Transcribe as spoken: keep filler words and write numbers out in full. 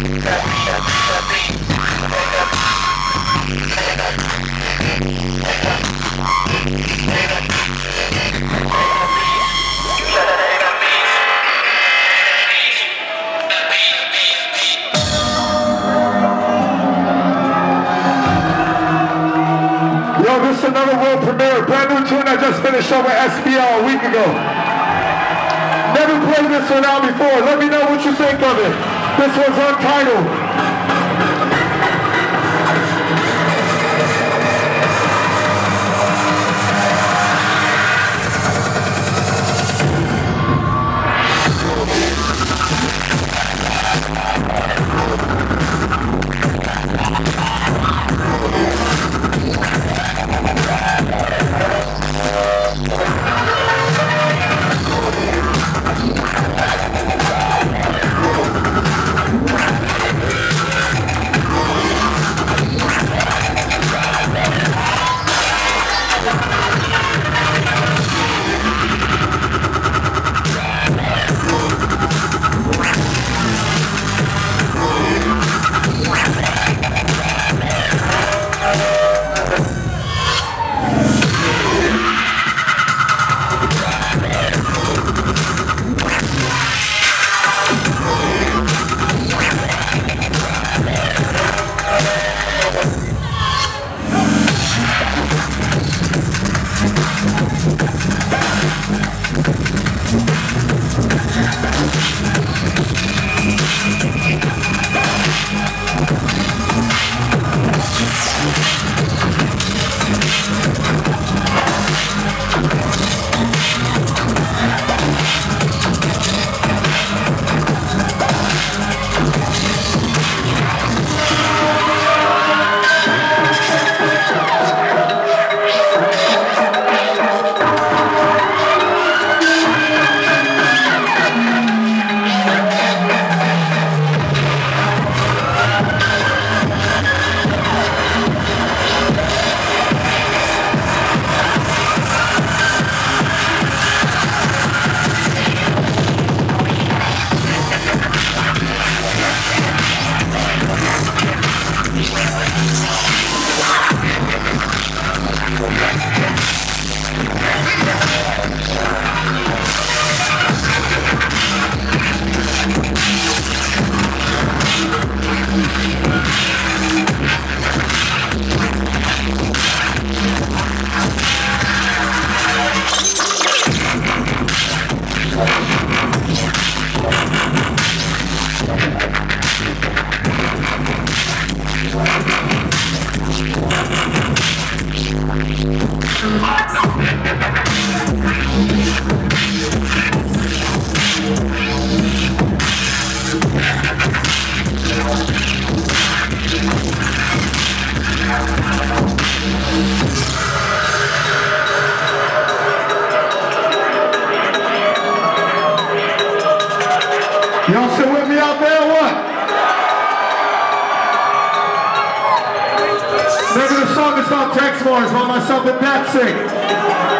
This is another world premiere, brand new tune I just finished over S V O a week ago. Never played this one out before. Let me know what you think of it. This one's Untitled. Y'all still with me out there or what? Maybe the song is called Text More. It's by myself and Pat sing.